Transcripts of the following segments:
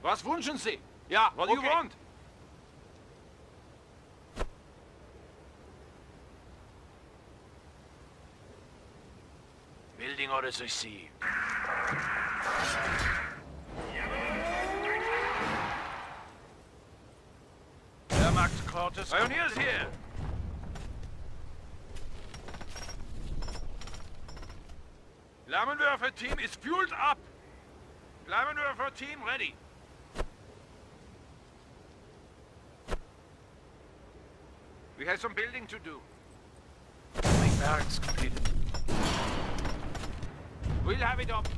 Was wünschen Sie? Yeah, what do you want? Building orders received. Wehrmacht quarters. Pioneers here. Flammenwerfer team is fueled up. Flammenwerfer team ready. We have some building to do. Main barracks completed. We'll have it up.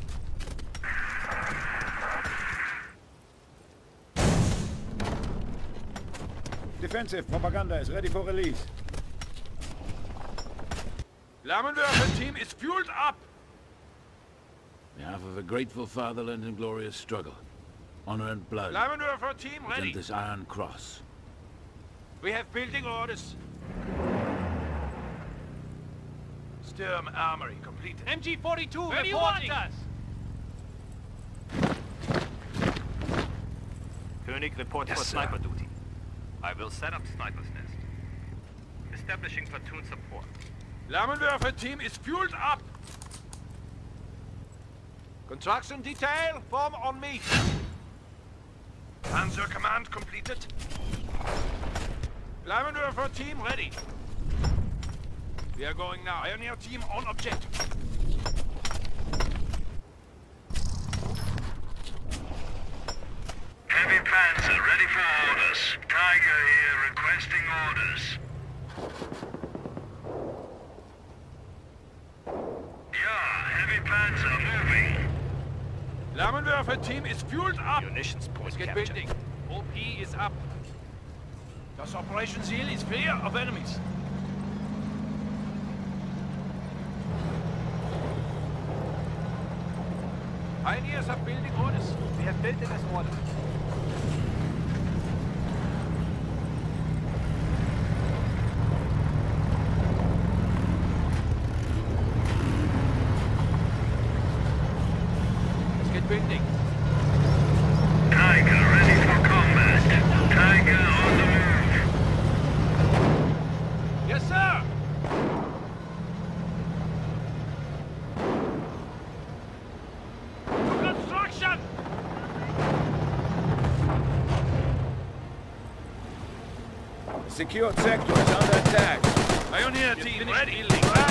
Defensive propaganda is ready for release. Flammenwerfer team is fueled up. On behalf of a grateful fatherland and glorious struggle, honor and blood, Flammenwerfer team ready. present this Iron Cross. We have building orders. Sturm Armory completed. MG-42, where do you want us? König reports for sniper duty. I will set up sniper's nest. Establishing platoon support. Flammenwerfer team is fueled up. Construction detail, form on me. Panzer command completed. Flammenwerfer team ready. We are going now. Pioneer team on objective. Heavy Panzer ready for orders. Tiger here requesting orders. Yeah, Heavy Panzer moving. Flammenwerfer team is fueled up. Munitions point Let's get captured. building. OP is up. Das Operation Seal is clear of enemies. Pioneers have building orders. We have built it as ordered. Let's get building. Tiger ready for combat. Tiger on the move. Yes, sir! To construction! Secured sector is under attack. Pioneer team ready.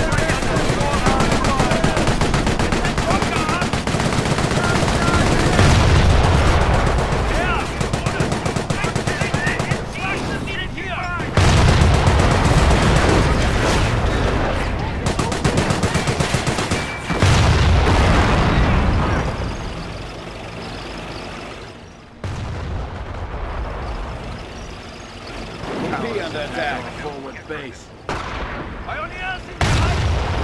Be under attack. Forward base. Pioneers in the line!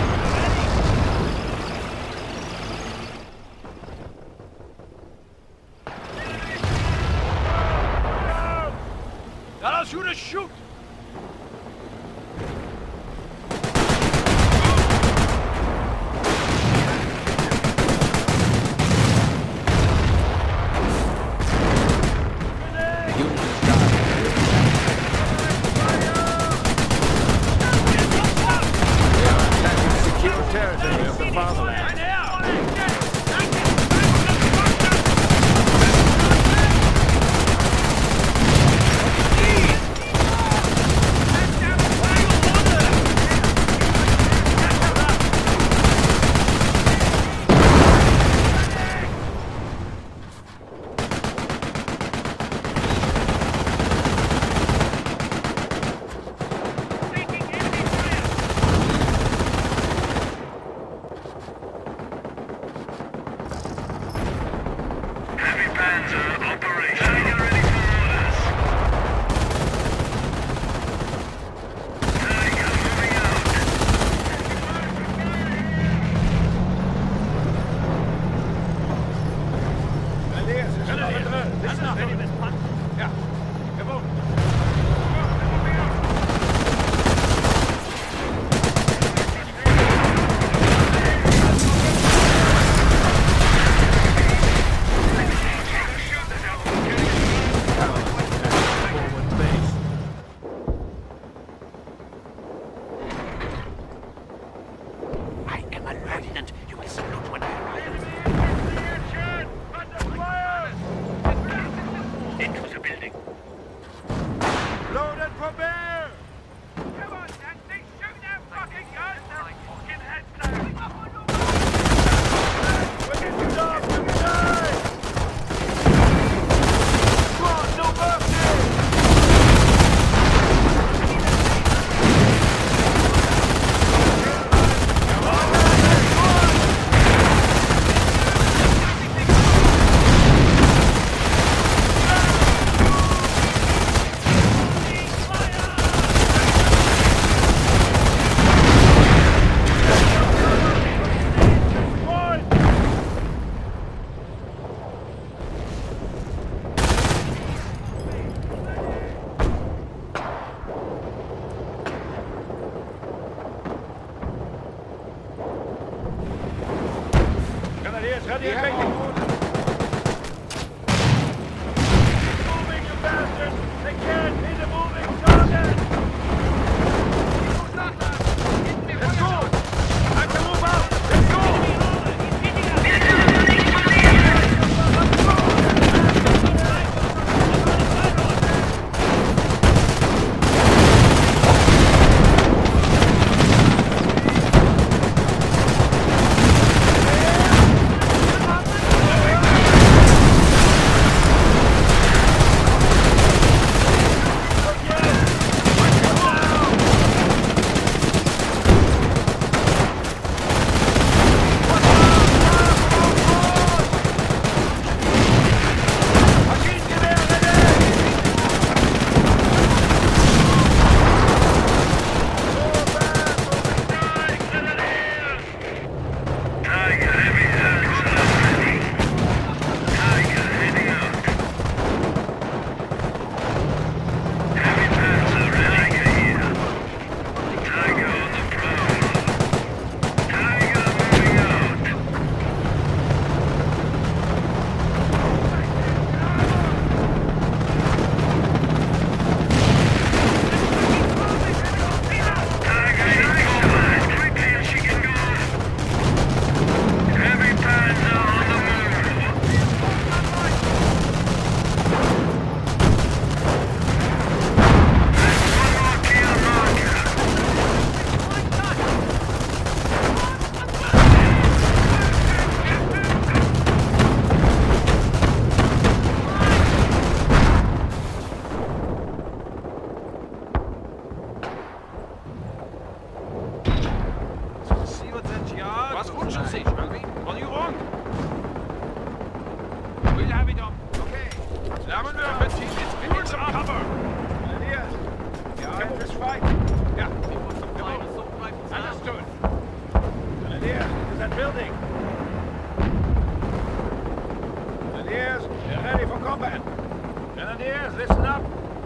Ready! Let us shoot a shoot! Territory of the fatherland.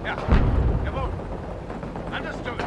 Ja. Jawohl. Understood.